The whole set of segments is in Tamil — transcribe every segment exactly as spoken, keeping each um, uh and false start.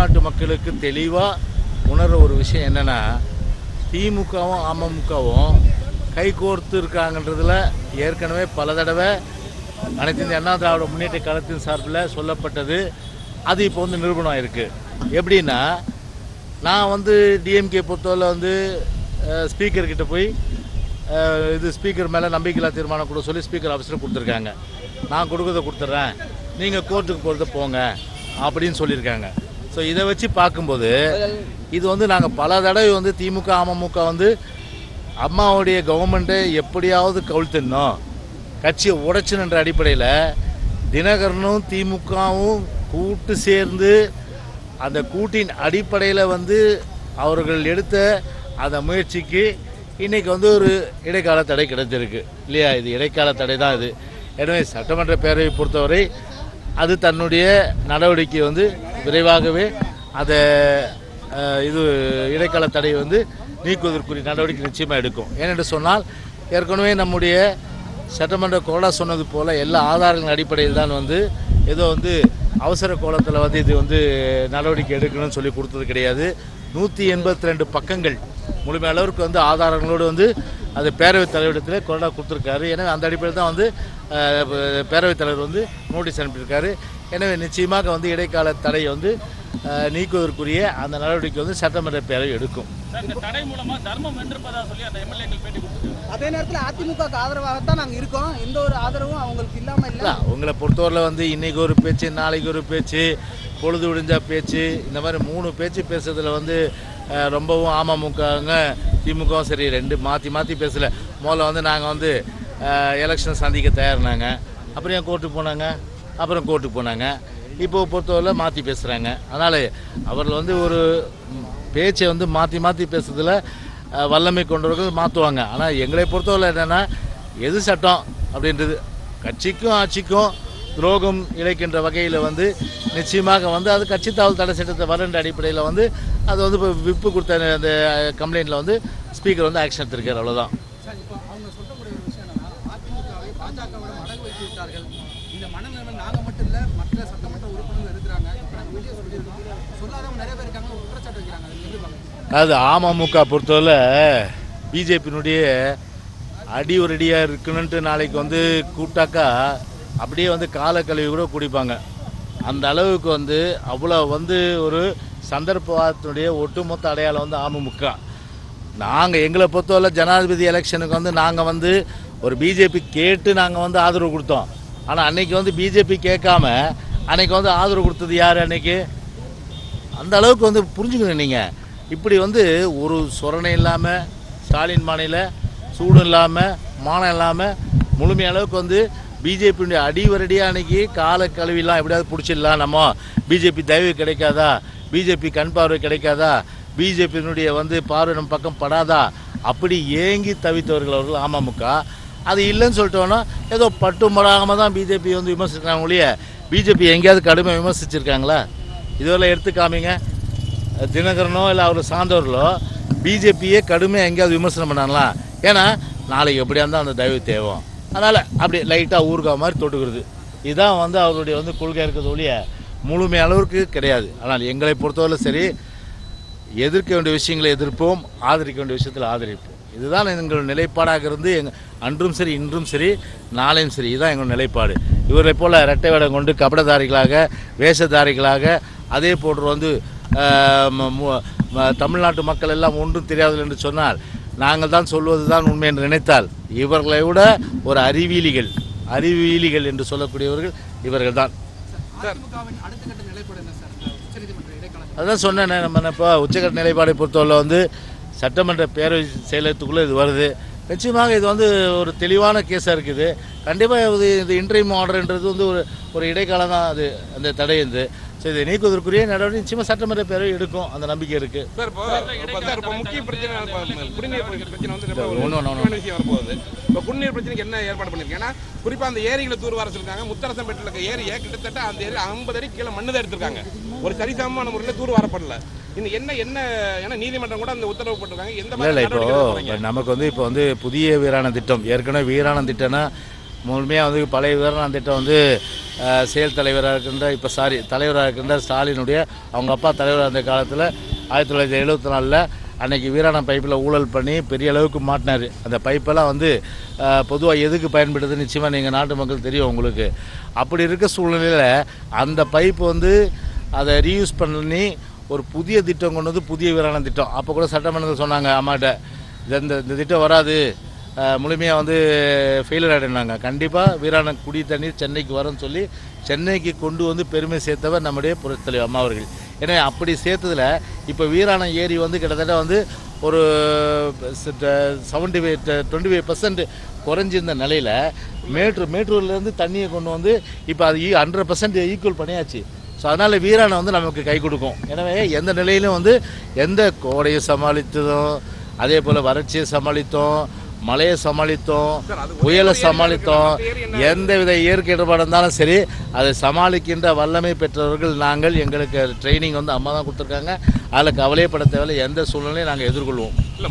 தமிழ்நாட்டு மக்களுக்கு தெளிவாக உணர்ற ஒரு விஷயம் என்னென்னா, திமுகவும் அமமுகவும் கைகோர்த்து இருக்காங்கன்றதுல ஏற்கனவே பல தடவை அனைத்து இந்திய அண்ணா திராவிட முன்னேற்ற கழகத்தின் சார்பில் சொல்லப்பட்டது. அது இப்போ வந்து நிரூபணம் இருக்குது. எப்படின்னா, நான் வந்து டிஎம்கே பொறுத்தவரை வந்து ஸ்பீக்கர்கிட்ட போய் இது ஸ்பீக்கர் மேலே நம்பிக்கையில்லா தீர்மானம் கூட சொல்லி ஸ்பீக்கர் ஆஃபீஸில் கொடுத்துருக்காங்க. நான் கொடுக்கறத கொடுத்துட்றேன், நீங்கள் கோர்ட்டுக்கு போகிறத போங்க அப்படின்னு சொல்லியிருக்காங்க. ஸோ இதை வச்சு பார்க்கும்போது இது வந்து நாங்கள் பல தடவை வந்து திமுக அமமுக வந்து அம்மாவுடைய கவர்மெண்ட்டை எப்படியாவது கவிழ்த்திடணும், கட்சியை உடைச்சுன்ற அடிப்படையில் தினகரனும் திமுகவும் கூட்டு சேர்ந்து அந்த கூட்டின் அடிப்படையில் வந்து அவர்கள் எடுத்த அந்த முயற்சிக்கு இன்றைக்கி வந்து ஒரு இடைக்கால தடை கிடைத்திருக்கு இல்லையா? இது இடைக்கால தடை தான் இது. எனவே சட்டமன்ற பேரவை பொறுத்தவரை அது தன்னுடைய நடவடிக்கை வந்து விரைவாகவே அதை இது இடைக்கால தடை வந்து நீக்குவதற்குரிய நடவடிக்கை நிச்சயமாக எடுக்கும். ஏனென்று சொன்னால், ஏற்கனவே நம்முடைய சட்டமன்ற கோலா சொன்னது போல் எல்லா ஆதாரங்களின் அடிப்படையில் தான் வந்து ஏதோ வந்து அவசர கோலத்தில் வந்து இது வந்து நடவடிக்கை எடுக்கணும்னு சொல்லி கொடுத்தது கிடையாது. நூற்றி எண்பத்தி ரெண்டு பக்கங்கள் முழுமை அளவுக்கு வந்து ஆதாரங்களோடு வந்து அது பேரவைத் தலைவரிடத்தில் கொறடா கொடுத்துருக்காரு. எனவே அந்த அடிப்படையில் தான் வந்து பேரவைத் தலைவர் வந்து நோட்டீஸ் அனுப்பியிருக்காரு. எனவே நிச்சயமாக வந்து இடைக்கால தடையை வந்து நீக்குவதற்குரிய அந்த நடவடிக்கை வந்து சட்டமன்ற பேரவை எடுக்கும். அதே நேரத்தில் அதிமுக ஆதரவாகத்தான் நாங்கள் இருக்கோம். எந்த ஒரு ஆதரவும் அவங்களுக்கு இல்லாமல் இல்லை. உங்களை பொறுத்தவரையில் வந்து இன்னைக்கு ஒரு பேச்சு, நாளைக்கு ஒரு பேச்சு, பொழுது விடிஞ்சா பேச்சு, இந்த மாதிரி மூணு பேச்சு பேசுறதுல வந்து ரொம்பவும் அமமுகங்க திமுகவும் சரி ரெண்டு மாற்றி மாற்றி பேசலை. முதல்ல வந்து நாங்கள் வந்து எலெக்ஷன் சந்திக்க தயாரினாங்க, அப்புறம் ஏன் கோர்ட்டுக்கு போனாங்க, அப்புறம் கோர்ட்டுக்கு போனாங்க, இப்போ பொறுத்தவரையில் மாற்றி பேசுகிறாங்க. அதனால் அவர்கள் வந்து ஒரு பேச்சை வந்து மாற்றி மாற்றி பேசுறதுல வல்லமை கொண்டவர்கள் மாற்றுவாங்க. ஆனால் எங்களை பொறுத்தவரை என்னென்னா, எது சட்டம் அப்படின்றது கட்சிக்கும் ஆட்சிக்கும் துரோகம் இழைக்கின்ற வகையில் வந்து நிச்சயமாக வந்து அது கட்சி தாவல் தடை சட்டத்தை வரன்ற அடிப்படையில் வந்து அது வந்து இப்போ விப்பு கொடுத்த அந்த கம்ப்ளைண்ட்டில் வந்து ஸ்பீக்கர் வந்து ஆக்ஷன் எடுத்திருக்காரு. அவ்வளோதான். அவங்க சொல்லக்கூடிய ஒரு விஷயம் என்னன்னா, அதிமுகவை பாஜகவிடம் அடகு வைத்து விட்டார்கள். இந்த மனநிலைமை நாங்கள் மட்டும் இல்லை, மற்ற சட்டமன்ற உறுப்பினர்கள் இருக்கிறாங்க. இப்போ நாங்கள் வீடியோ சொல்லியிருக்கோம், சொல்லாதவங்க நிறைய பேர் இருக்காங்க, குற்றச்சாட்டு வைக்கிறாங்க. அது எப்படி பார்க்குறீங்க? அது அமமுக பொறுத்தவரை பிஜேபியினுடைய அடி ஒரு அடியாக இருக்கணுன்ட்டு நாளைக்கு வந்து கூப்பிட்டாக்கா அப்படியே வந்து கால கழுவி கூட குடிப்பாங்க. அந்த அளவுக்கு வந்து அவ்வளோ வந்து ஒரு சந்தர்ப்பத்தினுடைய ஒட்டுமொத்த அடையாளம் வந்து அமமுக. நாங்கள் எங்களை பொறுத்தவரை ஜனாதிபதி எலெக்ஷனுக்கு வந்து நாங்கள் வந்து ஒரு பிஜேபி கேட்டு நாங்கள் வந்து ஆதரவு கொடுத்தோம். ஆனால் அன்றைக்கி வந்து பிஜேபி கேட்காம அன்றைக்கி வந்து ஆதரவு கொடுத்தது யார்? அன்றைக்கி அந்த அளவுக்கு வந்து புரிஞ்சுக்கணும். நீங்கள் இப்படி வந்து ஒரு சொரணை இல்லாமல், ஸ்டாலின் மாநில சூடு இல்லாமல், மானம் இல்லாமல், முழுமை அளவுக்கு வந்து பிஜேபியுடைய அடிவரடியாக அன்றைக்கி கால கழுவிலாம் எப்படியாவது பிடிச்சிடலாம், நம்ம பிஜேபி தயவு கிடைக்காதா, பிஜேபி கண் பார்வை கிடைக்காதா, பிஜேபியினுடைய வந்து பார்வை நம்ம பக்கம் படாதா, அப்படி ஏங்கி தவித்தவர்கள் அவர்கள் அமமுக. அது இல்லைன்னு சொல்லிட்டோன்னா ஏதோ பட்டு மடாமல் தான் பிஜேபி வந்து விமர்சிக்கிறாங்க ஒழிய பிஜேபி எங்கேயாவது கடுமையாக விமர்சிச்சிருக்காங்களா? இதுவரை எடுத்து காமிங்க. தினகரனோ இல்லை அவர் சார்ந்தவர்களோ பிஜேபியே கடுமையாக எங்கேயாவது விமர்சனம் பண்ணாங்களா? ஏன்னா நாளைக்கு எப்படியா இருந்தால் அந்த தயவு தேவை. அதனால் அப்படி லைட்டாக ஊறுகா மாதிரி தொட்டுக்கிறது. இதுதான் வந்து அவருடைய வந்து கொள்கை இருக்கிறது ஒழிய முழுமை அளவுக்கு கிடையாது. ஆனால் எங்களை பொறுத்தவரை சரி, எதிர்க்க வேண்டிய விஷயங்களை எதிர்ப்போம், ஆதரிக்க வேண்டிய விஷயத்தில் ஆதரிப்போம். இதுதான் எங்கள் நிலைப்பாடாக இருந்து எங் அன்றும் சரி, இன்றும் சரி, நாளையும் சரி, இதுதான் எங்கள் நிலைப்பாடு. இவரை போல் இரட்டை வேடம் கொண்டு கபடதாரிகளாக, வேஷதாரிகளாக, அதே போன்று வந்து தமிழ்நாட்டு மக்கள் எல்லாம் ஒன்றும் தெரியாதது என்று சொன்னால், நாங்கள் தான் சொல்வது தான் உண்மை என்று நினைத்தால், இவர்களை விட ஒரு அறிவியலிகள் அறிவியலிகள் என்று சொல்லக்கூடியவர்கள் இவர்கள் தான். அதுதான் சொன்னேன். நம்ம இப்போ உச்சகட்ட நிலைப்பாடை பொறுத்தவரை வந்து சட்டமன்ற பேரவை செயலகத்துக்குள்ளே இது வருது. நிச்சயமாக இது வந்து ஒரு தெளிவான கேஸாக இருக்குது. கண்டிப்பாக இது இது இன்ட்ரீம் ஆர்டர்ன்றது வந்து ஒரு ஒரு இடைக்காலம் தான். அது அந்த தடை வந்து ஸோ இதை நீக்குவதற்குரிய நடவடிக்கை நிச்சயமாக சட்டமன்ற பேரவை எடுக்கும், அந்த நம்பிக்கை இருக்குது. முக்கிய பிரச்சனை குடிநீர் பிரச்சனை வந்து வரும்போது இப்போ குடிநீர் பிரச்சனைக்கு என்ன ஏற்பாடு பண்ணியிருக்கேன்? ஏன்னா குறிப்பாக அந்த ஏரிகளை தூர்வார சொல்லியிருக்காங்க. முத்தரசம் பெற்றில் இருக்க ஏரியை கிட்டத்தட்ட அந்த ஏரி ஐம்பது அடி கீழே மண்ணு தான் எடுத்திருக்காங்க. ஒரு சரிசமமான முறையில் தூர் வரப்படல. இன்னும் என்ன என்ன ஏன்னா நீதிமன்றம் கூட அந்த உத்தரவு போட்டிருக்காங்க. எந்த மாதிரி இப்போ நமக்கு வந்து இப்போ வந்து புதிய வீராணம் திட்டம், ஏற்கனவே வீராணம் திட்டம்னா முழுமையாக வந்து பழைய வீராணம் திட்டம் வந்து செயல் தலைவராக இருக்கின்ற இப்போ சாரி தலைவராக இருக்கின்ற ஸ்டாலினுடைய அவங்க அப்பா தலைவராக இருந்த காலத்தில் ஆயிரத்தி தொள்ளாயிரத்தி எழுபத்தி நாலில் அன்றைக்கி வீராணம் பைப்பில் ஊழல் பண்ணி பெரிய அளவுக்கு மாட்டினார். அந்த பைப்பெல்லாம் வந்து பொதுவாக எதுக்கு பயன்படுது நிச்சயமாக நீங்கள் நாட்டு மக்கள் தெரியும் உங்களுக்கு. அப்படி இருக்க சூழ்நிலையில் அந்த பைப்பு வந்து அதை ரீயூஸ் பண்ணி ஒரு புதிய திட்டம் கொண்டு வந்து புதிய வீராணம் திட்டம் அப்போ கூட சட்டமன்றத்தில் சொன்னாங்க அம்மாட்ட இந்த இந்த திட்டம் வராது முழுமையாக வந்து ஃபெயிலியர் ஆகிடுனாங்க. கண்டிப்பாக வீராணம் குடி தண்ணீர் சென்னைக்கு வரும்னு சொல்லி சென்னைக்கு கொண்டு வந்து பெருமை சேர்த்தவர் நம்முடைய புரட்சித்தலைவர் அம்மா அவர்கள். ஏன்னா அப்படி சேர்த்ததில் இப்போ வீராணம் ஏரி வந்து கிட்டத்தட்ட வந்து ஒரு seventy five twenty five percent குறைஞ்சிருந்த நிலையில் மேட்டூர் மேட்டூர்லேருந்து தண்ணியை கொண்டு வந்து இப்போ அது ஹண்ட்ரட் பர்சன்ட் ஈக்குவல் பண்ணியாச்சு. ஸோ அதனால் வீராணம் வந்து நமக்கு கை கொடுக்கும். எனவே எந்த நிலையிலும் வந்து எந்த கோடையை சமாளித்ததும் அதே போல் வறட்சியை சமாளித்தோம், மழையை சமாளித்தோம், புயலை சமாளித்தோம், எந்த வித இயற்கை இடர்பாடு இருந்தாலும் சரி அதை சமாளிக்கின்ற வல்லமை பெற்றவர்கள் நாங்கள். எங்களுக்கு ட்ரைனிங் வந்து அம்மா தான் கொடுத்துருக்காங்க. அதில் கவலையப்பட தேவையில்லை. எந்த சூழ்நிலையும் நாங்கள் எதிர்கொள்வோம்.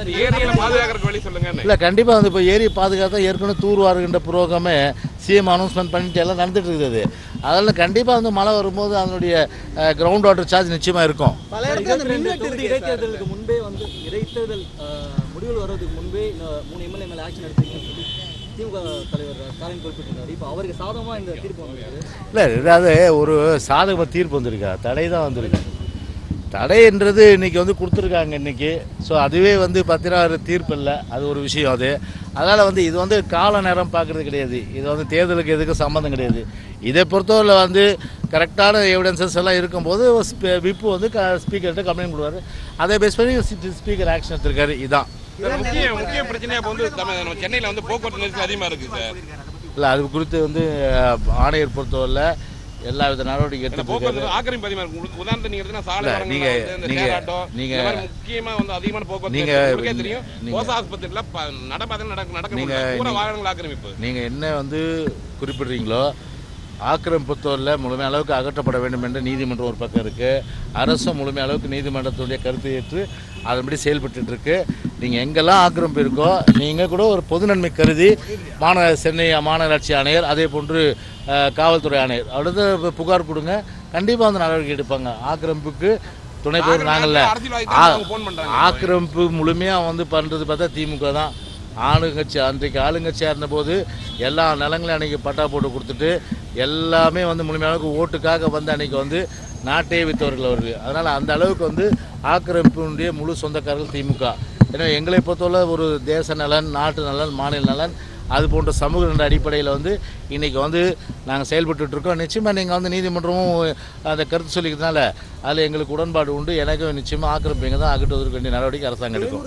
இல்லை கண்டிப்பாக வந்து இப்போ ஏரி பாதுகாத்தா ஏற்கனவே தூர்வாருகின்ற புரோகமே சிஎம் அனௌன்ஸ்மெண்ட் பண்ணிட்டு எல்லாம் நடந்துட்டு இருக்குது. அதனால் கண்டிப்பாக வந்து மழை வரும்போது அதனுடைய கிரவுண்ட் வாட்டர் சார்ஜ் நிச்சயமாக இருக்கும். இடைத்தேர்தலுக்கு முன்பே வந்து இடைத்தேர்தல் முடிவுகள் வர்றதுக்கு முன்பே மூணு எம்எல்ஏ மேலே ஆக்ஷன் எடுத்துக்கணும்னு சொல்லி திமுக தலைவர் ஸ்டாலின் குறிப்பிட்டிருந்தார். இப்போ அவருக்கு சாதகமாக இந்த தீர்ப்பு வந்திருக்கு. இல்லை ஏதாவது ஒரு சாதகமாக தீர்ப்பு வந்திருக்கா? தடை தான் வந்திருக்கு. தடைன்றது இன்றைக்கி வந்து கொடுத்துருக்காங்க இன்றைக்கி. ஸோ அதுவே வந்து பார்த்தீங்கன்னா தீர்ப்பு இல்லை, அது ஒரு விஷயம். அது அதனால் வந்து இது வந்து கால நேரம் பார்க்குறது கிடையாது. இது வந்து தேர்தலுக்கு எதுக்கும் சம்மந்தம் கிடையாது. இதை பொறுத்தவரை வந்து கரெக்டான எவிடன்சஸ் எல்லாம் இருக்கும்போது விப்பு வந்து ஸ்பீக்கர்கிட்ட கம்ப்ளைண்ட் கொடுவார். அதை பேஸ் பண்ணி ஸ்பீக்கர் ஆக்ஷன் எடுத்திருக்காரு. இதுதான் முக்கிய முக்கிய பிரச்சனையாக இப்போ வந்து சென்னையில் வந்து போக்குவரத்து நெரிசல் அதிகமாக இருக்குது சார். இல்லை அது குறித்து வந்து ஆணையர் பொறுத்தவரை எல்லா வித நடவடிக்கை எடுத்து ஆக்கிரமிப்பு அதிகமாக இருக்கு. உதாரணத்துக்கு நீங்க எடுத்தா சாலை நீங்க நீங்க முக்கியமா வந்து அதிகமான போக்குவரத்து தெரியும். கோசா ஆஸ்பத்திரியில நடப்பாதை நடக்க நடக்க பூரா வாகனங்கள் ஆக்கிரமிப்பு. நீங்க என்ன வந்து குறிப்பிடுறீங்களோ ஆக்கிரமிப்பு பொறுத்தவரையில் முழுமை அளவுக்கு அகற்றப்பட வேண்டும் என்ற நீதிமன்றம் ஒரு பக்கம் இருக்குது. அரசும் முழுமை அளவுக்கு நீதிமன்றத்துடைய கருத்தை ஏற்று அதன்படி செயல்பட்டு இருக்கு. நீங்கள் எங்கெல்லாம் ஆக்கிரமிப்பு இருக்கோ நீங்கள் கூட ஒரு பொது நன்மை கருதி மாநகர சென்னை மாநகராட்சி ஆணையர் அதே போன்று காவல்துறை ஆணையர் அடுத்த புகார் கொடுங்க. கண்டிப்பாக வந்து நடவடிக்கை எடுப்பாங்க. ஆக்கிரமிப்புக்கு துணை போய் நாங்கள்ல ஆக்கிரமிப்பு முழுமையாக வந்து பண்ணுறது பார்த்தா திமுக தான். ஆளுங்கட்சி அன்றைக்கு ஆளுங்கட்சியாக இருந்தபோது எல்லா நிலங்களையும் அன்றைக்கி பட்டா போட்டு கொடுத்துட்டு எல்லாமே வந்து முழுமையாக ஓட்டுக்காக வந்து அன்றைக்கி வந்து நாட்டையே விற்றவர்கள் அவர்கள். அதனால் அந்த அளவுக்கு வந்து ஆக்கிரமிப்பினுடைய முழு சொந்தக்காரர்கள் திமுக. ஏன்னா எங்களை பொறுத்தவரை ஒரு தேச நலன், நாட்டு நலன், மாநில நலன் அது போன்ற சமூக என்ற அடிப்படையில் வந்து இன்றைக்கி வந்து நாங்கள் செயல்பட்டுருக்கோம். நிச்சயமாக நீங்கள் வந்து நீதிமன்றமும் அந்த கருத்து சொல்லிக்கிறதுனால அதில் எங்களுக்கு உடன்பாடு உண்டு. எனக்கு நிச்சயமாக ஆக்கிரமிப்பீங்க தான் அகற்றுவதற்கு வேண்டிய நடவடிக்கை அரசாங்கம் எடுக்கும்.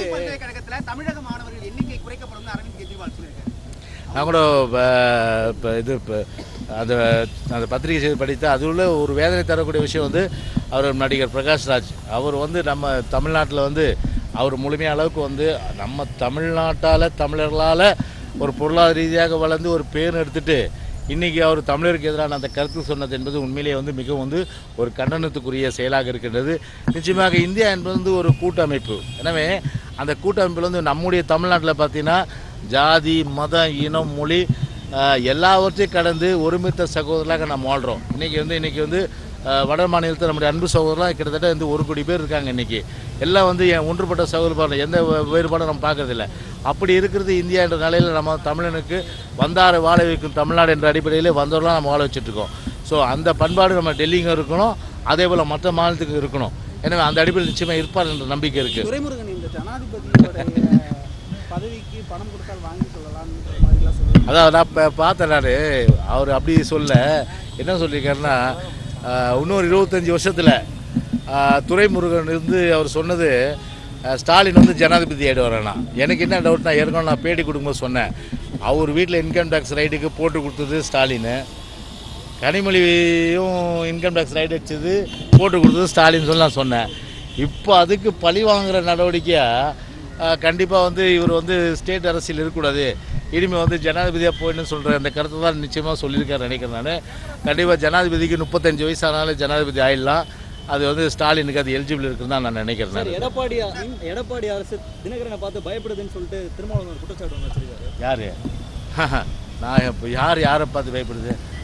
நான் கூட இப்போ இது இப்போ அந்த அந்த பத்திரிகை செய்தி படித்து அது உள்ள ஒரு வேதனை தரக்கூடிய விஷயம் வந்து அவர் நடிகர் பிரகாஷ்ராஜ் அவர் வந்து நம்ம தமிழ்நாட்டில் வந்து அவர் முழுமையான அளவுக்கு வந்து நம்ம தமிழ்நாட்டால் தமிழர்களால் ஒரு பொருளாதார ரீதியாக வளர்ந்து ஒரு பேர் எடுத்துகிட்டு இன்றைக்கி அவர் தமிழருக்கு எதிரான அந்த கருத்து சொன்னது என்பது உண்மையிலேயே வந்து மிகவும் வந்து ஒரு கண்டனத்துக்குரிய செயலாக இருக்கின்றது. நிச்சயமாக இந்தியா என்பது வந்து ஒரு கூட்டமைப்பு. எனவே அந்த கூட்டமைப்பில் வந்து நம்முடைய தமிழ்நாட்டில் பார்த்திங்கன்னா ஜாதி, மதம், இனம், மொழி எல்லாவற்றையும் கடந்து ஒருமித்த சகோதரர்களாக நம்ம வாழ்கிறோம். இன்றைக்கி வந்து இன்றைக்கி வந்து வட மாநிலத்தில் நம்முடைய அன்பு சகோதரலாம் கிட்டத்தட்ட வந்து ஒரு கோடி பேர் இருக்காங்க. இன்றைக்கி எல்லாம் வந்து என் ஒன்றுபட்ட சகோதரர் எந்த வேறுபாடும் நம்ம பார்க்கறதில்ல. அப்படி இருக்கிறது இந்தியா என்ற நிலையில் நம்ம தமிழனுக்கு வந்தார வாழ வைக்கும் தமிழ்நாடு என்ற அடிப்படையில் வந்தவரெலாம் நம்ம வாழ வச்சுட்ருக்கோம். ஸோ அந்த பண்பாடு நம்ம டெல்லிக்கும் இருக்கணும், அதே போல் மற்ற மாநிலத்துக்கு இருக்கணும். எனவே அந்த அடிப்படையில் நிச்சயமாக இருப்பார் என்ற நம்பிக்கை இருக்குது. துரைமுருகன் இந்த ஜனாதிபதியோட பதவிக்கு பணம் கொடுத்தால் வாங்கி சொல்லலாம்ன்ற மாதிரிலாம் சொல்லுவாங்க. அதான் நான் இப்போ பார்த்தேன். நான் அவர் அப்படி சொல்ல என்ன சொல்லியிருக்காருன்னா இன்னொரு இருபத்தஞ்சி வருஷத்தில் துரைமுருகன் இருந்து அவர் சொன்னது ஸ்டாலின் வந்து ஜனாதிபதி ஆகிடுவாரண்ணா. எனக்கு என்ன டவுட்னா ஏற்கனவே நான் பேட்டி கொடுக்கும்போது சொன்னேன் அவர் வீட்டில் இன்கம் டேக்ஸ் ரைட்டுக்கு போட்டு கொடுத்தது ஸ்டாலின், கனிமொழியும் இன்கம் டேக்ஸ் ரைட் வச்சது போட்டு கொடுத்தது ஸ்டாலின் சொல்லி நான் சொன்னேன். இப்போ அதுக்கு பழி வாங்குகிற நடவடிக்கையாக கண்டிப்பாக வந்து இவர் வந்து ஸ்டேட் அரசியல் இருக்கக்கூடாது, இனிமேல் வந்து ஜனாதிபதியாக போயின்னு சொல்கிற அந்த கருத்தை தான் நிச்சயமாக சொல்லியிருக்காரு நினைக்கிறேன். நான் கண்டிப்பாக ஜனாதிபதிக்கு முப்பத்தஞ்சு வயசானாலும் ஜனாதிபதி ஆயிடலாம். அது வந்து ஸ்டாலினுக்கு அது எலிஜிபிள் இருக்குன்னு தான் நான் நினைக்கிறேன். எடப்பாடி எடப்பாடி அரசு தினகரனை பார்த்து பயப்படுதுன்னு சொல்லிட்டு திருமாவளவன் குற்றச்சாட்டு வச்சிருக்காரு. யார்? நான் இப்போ யார் யாரை பார்த்து பயப்படுது?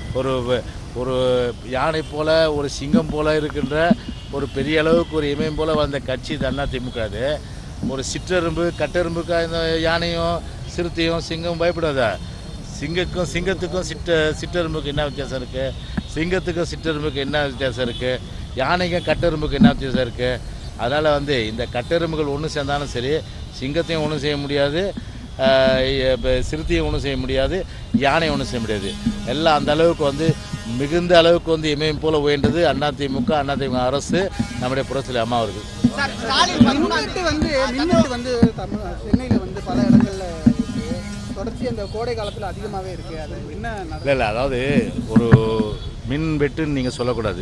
ஒரு ஒரு யானை போல் ஒரு சிங்கம் போல் இருக்கின்ற ஒரு பெரிய அளவுக்கு ஒரு இமயம் போல் வந்த கட்சி இது அதிமுக. அது ஒரு சிற்றெரும்பு கட்டெரும்புக்கு இந்த யானையும் சிறுத்தையும் சிங்கம் பயப்படாதா? சிங்கக்கும் சிங்கத்துக்கும் சிட்ட சிற்றெரும்புக்கு என்ன வித்தியாசம் இருக்குது? சிங்கத்துக்கும் சிற்றெரும்புக்கு என்ன வித்தியாசம் இருக்குது? யானைக்கும் கட்டெரும்புக்கு என்ன வித்தியாசம் இருக்குது? அதனால் வந்து இந்த கட்டெரும்புகள் ஒன்று சேர்ந்தாலும் சரி, சிங்கத்தையும் ஒன்றும் செய்ய முடியாது, சிறுத்தையும் ஒன்றும் செய்ய முடியாது, யானை ஒன்றும் செய்ய முடியாது. எல்லாம் அந்த அளவுக்கு வந்து மிகுந்த அளவுக்கு வந்து இமயம் போல உயர்ந்தது அதிமுக அதிமுக அரசு, நம்முடைய புரட்சித் அம்மா அவர்கள். மின்வெட்டு வந்து மின்வெட்டு வந்து தமிழ் சென்னையில் வந்து பல இடங்கள்ல தொடர்ச்சி அந்த கோடை காலத்தில் அதிகமாகவே இருக்குது. அது என்ன? இல்லை இல்லை அதாவது ஒரு மின் வெட்டுன்னு நீங்கள் சொல்லக்கூடாது.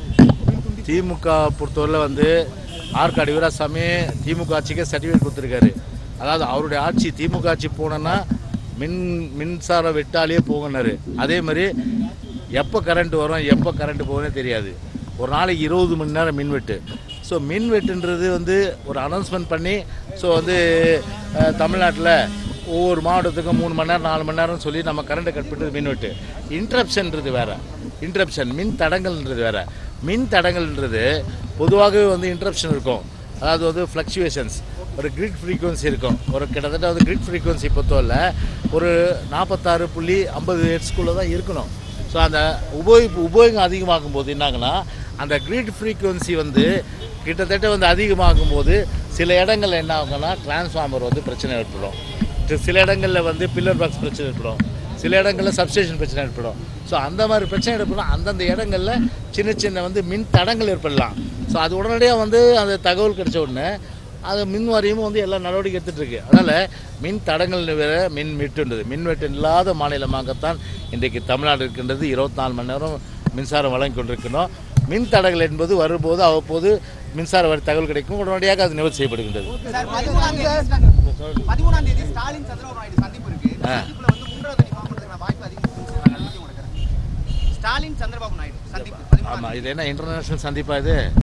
திமுக பொறுத்தவரையில் வந்து ஆற்காடு வீராசாமி திமுக ஆட்சிக்கு சர்டிஃபிகேட் கொடுத்துருக்காரு. அதாவது அவருடைய ஆட்சி திமுக ஆட்சி போனோன்னா மின் மின்சார வெட்டாலேயே போகணுன்னாரு. அதே மாதிரி எப்போ கரண்ட் வரும் எப்போ கரண்ட் போகும்னே தெரியாது. ஒரு நாளைக்கு இருபது மணி நேரம் மின்வெட்டு. ஸோ மின்வெட்டுன்றது வந்து ஒரு அனௌன்ஸ்மெண்ட் பண்ணி ஸோ வந்து தமிழ்நாட்டில் ஒவ்வொரு மாவட்டத்துக்கும் மூணு மணி நேரம் நாலு மணி நேரம்னு சொல்லி நம்ம கரண்ட்டை கட் பண்ணுறது மின்வெட்டு. இன்ட்ரப்ஷன்ன்றது வேறு, இன்ட்ரப்ஷன் மின் தடங்கள்ன்றது வேறு. மின் தடங்கள்ன்றது பொதுவாகவே வந்து இன்ட்ரப்ஷன் இருக்கும். அதாவது வந்து ஃப்ளக்சுவேஷன்ஸ், ஒரு கிரிட் ஃப்ரீக்குவன்சி இருக்கும். ஒரு கிட்டத்தட்ட வந்து கிரிட் ஃப்ரீக்குவன்சி பொறுத்தவரை ஒரு நாற்பத்தாறு புள்ளி ஐம்பது ஹெர்ட்ஸ்குள்ளே தான் இருக்கணும். ஸோ அந்த உபயோகிப்பு உபயோகம் அதிகமாகும் போது என்னாகுன்னா அந்த கிரிட் ஃப்ரீக்குவன்சி வந்து கிட்டத்தட்ட வந்து அதிகமாகும் போது சில இடங்களில் என்ன ஆகும்னா டிரான்ஸ்ஃபார்மர் வந்து பிரச்சனை ஏற்படும், சில இடங்களில் வந்து பில்லர் பாக்ஸ் பிரச்சனை ஏற்படும், சில இடங்களில் சப்ஸ்டேஷன் பிரச்சனை ஏற்படும். ஸோ அந்த மாதிரி பிரச்சனை ஏற்படும். அந்தந்த இடங்களில் சின்ன சின்ன வந்து மின் தடங்கள் ஏற்படலாம். ஸோ அது உடனடியாக வந்து அந்த தகவல் கிடைச்ச உடனே அது மின் வாரியமும் வந்து எல்லா நடவடிக்கை எடுத்துகிட்டு இருக்கு. அதனால் மின் தடங்கள் வேற மின் வெட்டுன்றது மின்வெட்டு இல்லாத மாநிலமாகத்தான் இன்றைக்கு தமிழ்நாடு இருக்கின்றது. இருபத்தி நாலு மணி நேரம் மின்சாரம் வழங்கி கொண்டிருக்கணும். மின் தடங்கள் என்பது வரும்போது அவ்வப்போது மின்சார வரி தகவல் கிடைக்கும், உடனடியாக அது நிவர்த்தி செய்யப்படுகின்றது. பதிமூணாம் தேதி ஸ்டாலின் சந்திரபாபு நாயுடு சந்திப்பு இருக்கு. சந்திப்புல வந்து மூன்றாவது அணி ஃபார்ம் பண்றதுக்கான வாய்ப்பு அதிகம். ஸ்டாலின் சந்திரபாபு நாயுடு சந்திப்பு. ஆமாம், இது என்ன இன்டர்நேஷனல் சந்திப்பா இது?